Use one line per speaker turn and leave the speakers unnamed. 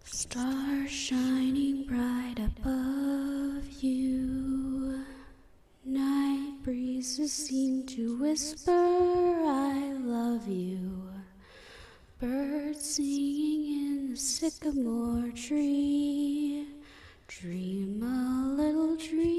Stars shining bright above you. Night breezes seem to whisper, I love you. Birds singing in the sycamore tree. Dream a little dream.